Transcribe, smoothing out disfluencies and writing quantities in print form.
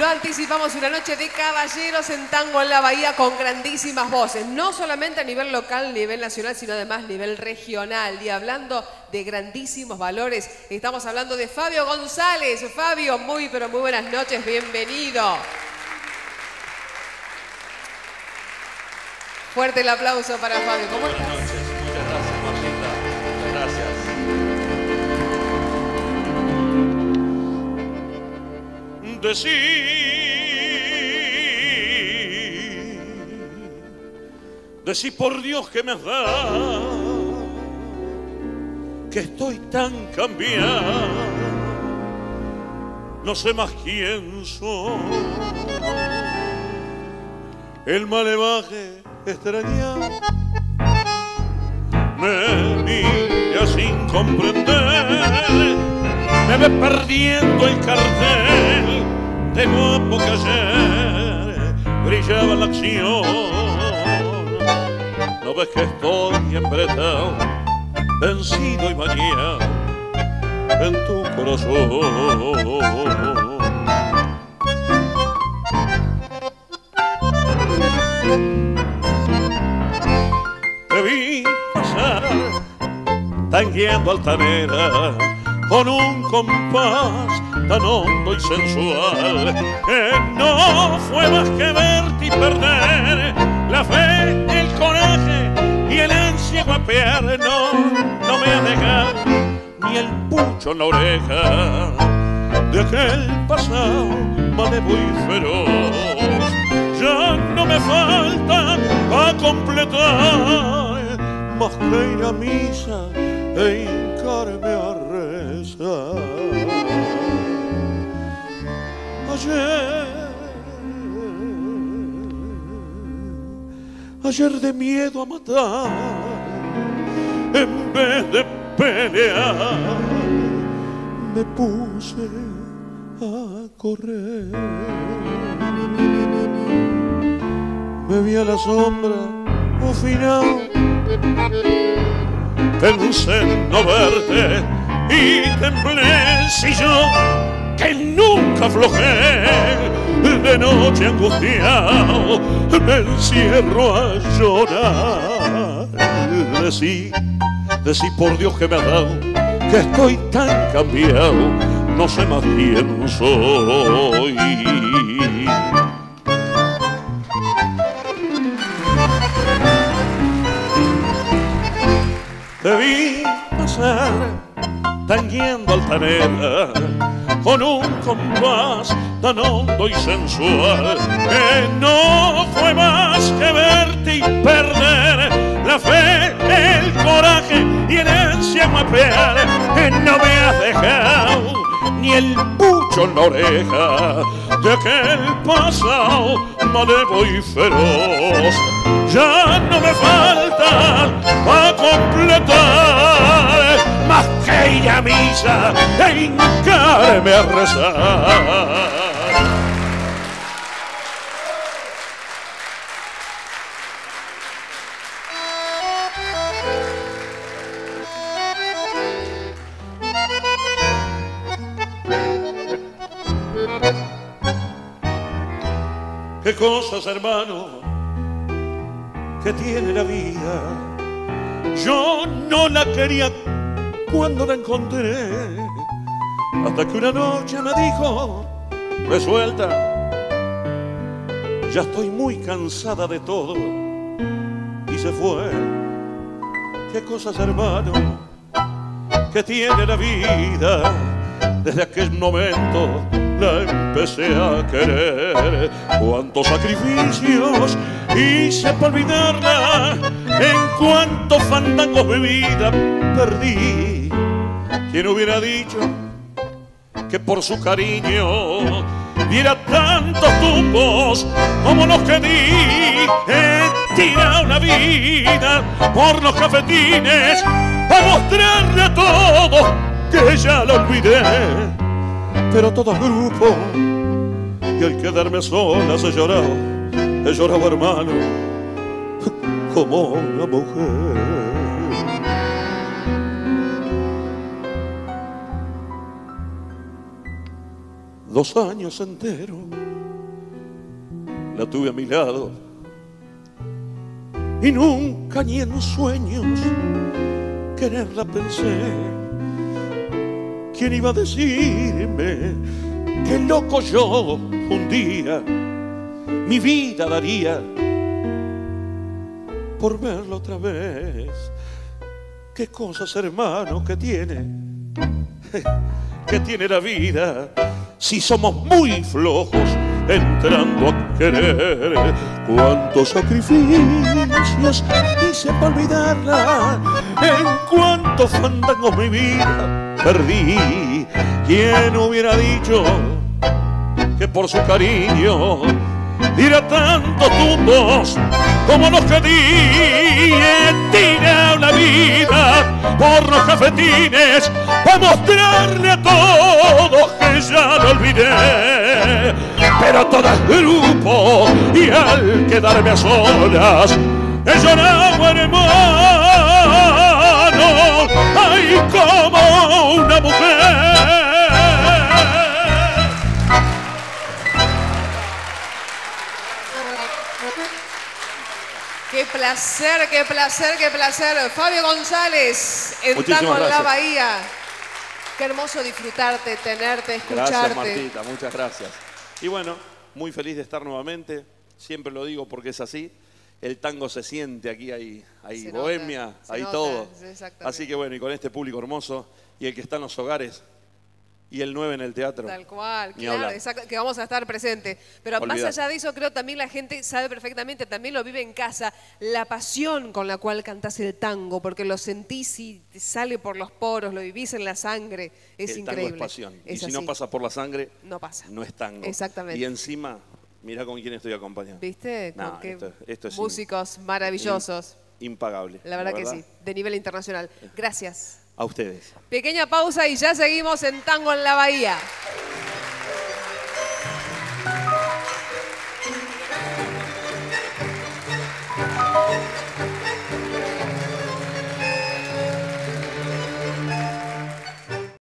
Lo anticipamos, una noche de caballeros en tango en la Bahía con grandísimas voces, no solamente a nivel local, a nivel nacional, sino además a nivel regional. Y hablando de grandísimos valores, estamos hablando de Fabio González. Fabio, muy pero muy buenas noches, bienvenido. Fuerte el aplauso para Fabio. ¿Cómo estás? Buenas noches, muchas gracias, Marlita. Muchas gracias. Decí por Dios que me has dado, que estoy tan cambiado, no sé más quién soy. El malevaje extrañado me mira sin comprender, me ve perdiendo el cartel de guapo que ayer brillaba la acción. ¿No ves que estoy embretado, vencido y bañado en tu corazón? Te vi pasar tangueando altanera con un compás tan hondo y sensual que no fue más que verte y perder la fe, el coraje y el ansia guapear. No me has dejado ni el pucho en la oreja de aquel pasado malevo y feroz. Ya no me falta a completar más que ir a misa e hincarme a rezar. Ayer de miedo a matar, en vez de pelear, me puse a correr. Me vi a la sombra, un final, pensé en no verte y temblé si yo que nunca aflojé. De noche angustiado me encierro a llorar. Decí por Dios que me has dado, que estoy tan cambiado, no sé más quién soy. Te vi pasar tangueando altanera con un compás tan hondo y sensual que no fue más que verte y perder la fe, el coraje y el ansia guapear. Que no me has dejado ni el pucho en la oreja de aquel pasado malevo y feroz. Ya no me falta a completar más que ir a misa e hincarme a rezar. Qué cosas, hermano, que tiene la vida. Yo no la quería cuando la encontré, hasta que una noche me dijo, resuelta, ya estoy muy cansada de todo, y se fue. Qué cosas, hermano, que tiene la vida. Desde aquel momento la empecé a querer. Cuántos sacrificios hice para olvidarla, en cuántos fandangos de vida perdí. ¿Quién hubiera dicho que por su cariño diera tantos tumbos como los que di? He tirado una vida por los cafetines para mostrarle a todos que ya lo olvidé. Pero todo grupo, y al quedarme sola he llorado, hermano, como una mujer. 2 años enteros la tuve a mi lado y nunca ni en sueños quererla pensé. ¿Quién iba a decirme que loco yo un día mi vida daría por verla otra vez? Qué cosas, hermano, que tiene la vida si somos muy flojos entrando a querer. Cuántos sacrificios hice para olvidarla, en cuántos fandangos mi vida perdí. ¿Quién hubiera dicho que por su cariño diera tantos tumbos como los que di? He tirado la vida por los cafetines para mostrarle a todos que ya lo olvidé. Pero todo el grupo y al quedarme a solas he llorado, hermano, ay, como una mujer. Qué placer, qué placer, qué placer. Fabio González, en Tango en la Bahía. Qué hermoso disfrutarte, tenerte, escucharte. Gracias, Martita, muchas gracias. Y bueno, muy feliz de estar nuevamente. Siempre lo digo porque es así. El tango se siente aquí, hay bohemia, hay todo. Así que bueno, y con este público hermoso y el que está en los hogares y el 9 en el teatro. Tal cual, claro, exacto, que vamos a estar presentes. Pero más allá de eso, creo también la gente sabe perfectamente, también lo vive en casa, la pasión con la cual cantás el tango, porque lo sentís y te sale por los poros, lo vivís en la sangre, es increíble. El tango es pasión, y si no pasa por la sangre, no pasa. No es tango. Exactamente. Y encima, mirá con quién estoy acompañado. ¿Viste? No, con qué esto es músicos maravillosos. Impagable. La verdad que sí, de nivel internacional. Gracias. A ustedes. Pequeña pausa y ya seguimos en Tango en la Bahía.